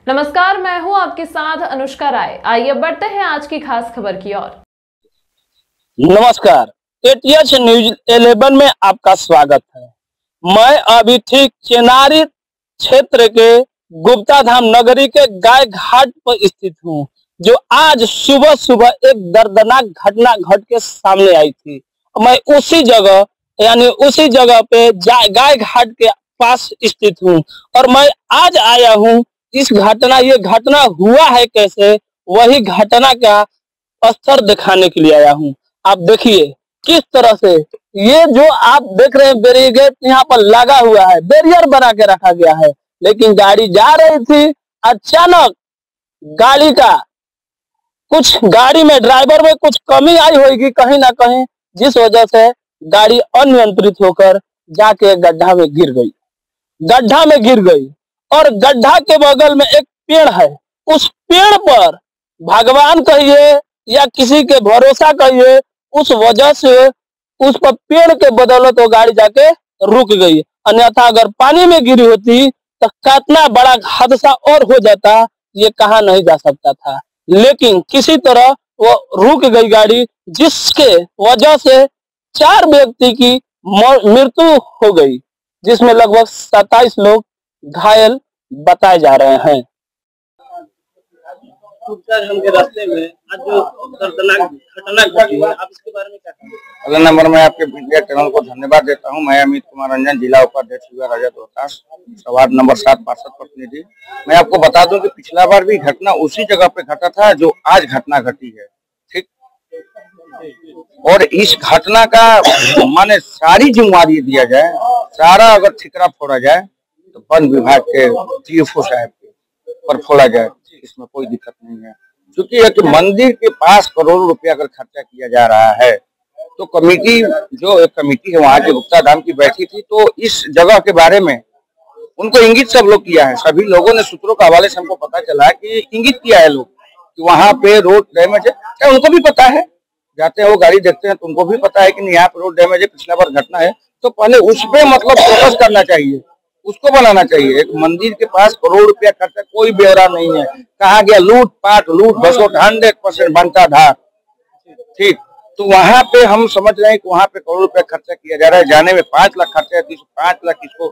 नमस्कार, मैं हूं आपके साथ अनुष्का राय। आइए बढ़ते हैं आज की खास खबर की ओर। नमस्कार, एटीएच न्यूज 11 में आपका स्वागत है। मैं अभी ठीक चेनारी क्षेत्र के गुप्ता धाम नगरी के गाय घाट पर स्थित हूँ, जो आज सुबह सुबह एक दर्दनाक घटना घट के सामने आई थी। मैं उसी जगह पे गाय घाट के पास स्थित हूँ और मैं आज आया हूँ ये घटना हुआ है कैसे, वही घटना का अस्तर दिखाने के लिए आया हूँ। आप देखिए किस तरह से ये जो आप देख रहे हैं बैरिकेड यहाँ पर लगा हुआ है, बैरियर बना के रखा गया है, लेकिन गाड़ी जा रही थी। अचानक गाड़ी में ड्राइवर में कुछ कमी आई होगी कहीं ना कहीं, जिस वजह से गाड़ी अनियंत्रित होकर जाके गड्ढा में गिर गई और गड्ढा के बगल में एक पेड़ है। उस पेड़ पर भगवान कहिए या किसी के भरोसा कहिए, उस वजह से उस पर पेड़ के बदौलत वो गाड़ी जाके रुक गई। अन्यथा अगर पानी में गिरी होती तो कितना बड़ा हादसा और हो जाता, ये कहा नहीं जा सकता था। लेकिन किसी तरह वो रुक गई गाड़ी, जिसके वजह से 4 व्यक्ति की मृत्यु हो गई, जिसमें लगभग 27 लोग घायल बताए जा रहे हैं। के रास्ते में आज जो दर्दनाक घटना घटी है, आप इसके बारे में क्या कहेंगे? अगले नंबर में आपके मीडिया चैनल को धन्यवाद देता हूं। मैं अमित कुमार रंजन, जिला उपाध्यक्ष राजा रोहतास, वार्ड नंबर 7 पार्षद प्रतिनिधि। मैं आपको बता दूं कि पिछला बार भी घटना उसी जगह पे घटा था जो आज घटना घटी है, ठीक। और इस घटना का माने सारी जिम्मेदारी दिया जाए, सारा अगर ठिकरा फोड़ा जाए तो वन विभाग के TFO साहब पर फोड़ा जाए, इसमें कोई दिक्कत नहीं है। क्योंकि एक मंदिर के पास करोड़ों रुपया अगर खर्चा किया जा रहा है, तो कमेटी है वहाँ के गुप्ता धाम की बैठी थी, तो इस जगह के बारे में उनको इंगित सब लोग किया है। सभी लोगों ने सूत्रों के हवाले से हमको पता चला कि इंगित किया है लोग कि वहाँ पे रोड डैमेज है। क्या उनको भी पता है, जाते हैं वो गाड़ी देखते हैं तो उनको भी पता है कि यहाँ पे रोड डैमेज है, पिछला बार घटना है, तो पहले उस पे मतलब फोकस करना चाहिए, उसको बनाना चाहिए। एक मंदिर के पास करोड़ रुपया खर्चा, कोई ब्यौरा नहीं है। कहा गया लूट बसोट 100% बनता था, ठीक। तो वहां पे हम समझ रहे हैं कि वहां पे करोड़ रुपया खर्चा किया जा रहा है, जाने में 5 लाख खर्चा है, 5 लाख इसको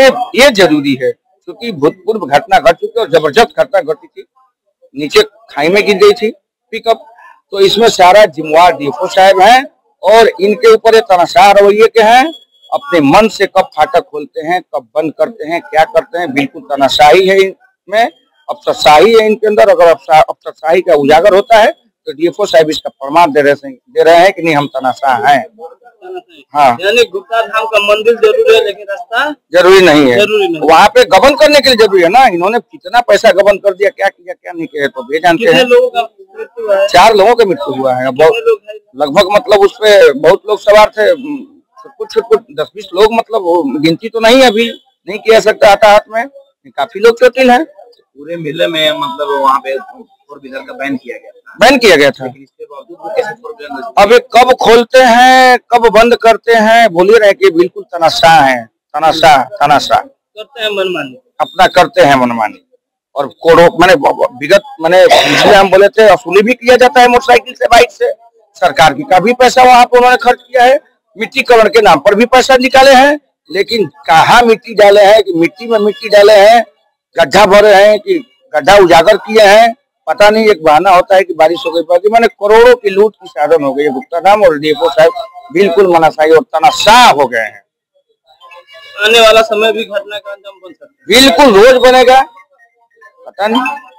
ये जरूरी है। क्योंकि भूतपूर्व घटना घट चुकी और जबरदस्त घटना घटी थी, नीचे खाई में गिर गई थी पिकअप। तो इसमें सारा जिम्मेवार DFO साहब हैं और इनके ऊपर ये तनाशाह रवैये के हैं। अपने मन से कब फाटक खोलते हैं, कब बंद करते हैं, क्या करते हैं, बिल्कुल तनाशाही है इनमें, अफसरशाही है इनके अंदर। अगर अफसरशाही का उजागर होता है तो DFO साहब इसका प्रमाण दे रहे हैं कि नहीं हम तनाशाह हैं। हाँ, यानी गुप्ता धाम का मंदिर जरूरी है, लेकिन रास्ता जरूरी नहीं है। वहाँ पे गबन करने के लिए जरूरी है ना। इन्होंने कितना पैसा गबन कर दिया, क्या किया क्या नहीं किया, तो भी जानते हैं। लोगों का मृत्यु है? 4 लोगों की मृत्यु हुआ है। लगभग मतलब उसपे बहुत लोग सवार थे, कुछ 10-20 लोग, मतलब गिनती तो नहीं अभी नहीं किया सकता हाथ में, काफी लोग चोटिल हैं। पूरे मेले में मतलब वहाँ पे 4 व्हीलर का बैन किया गया था। इसके बावजूद वो कैसे 4 व्हीलर, अब कब खोलते हैं कब बंद करते हैं, बोलिए रहे कि बिल्कुल तनाशाह है, तनाशाह करते हैं मनमानी, अपना करते हैं मनमानी। और मैंने विगत पिछले हम बोले थे वसूली भी किया जाता है मोटरसाइकिल से, बाइक से। सरकार की का भी पैसा वहाँ पे उन्होंने खर्च किया है, मिट्टीकरण के नाम पर भी पैसा निकाले हैं। लेकिन कहाँ मिट्टी डाले हैं कि मिट्टी में मिट्टी डाले हैं, गड्ढा भरे हैं कि गड्ढा उजागर किए हैं, पता नहीं। एक बहाना होता है कि बारिश हो गई, मैंने करोड़ों की लूट की साधन हो गई। गुप्ता धाम और DFO साहब बिल्कुल मनाशाही और तनाशाह हो गए हैं। आने वाला समय भी घटना का अंजाम बन सकता है, बिल्कुल रोज बनेगा, पता नहीं।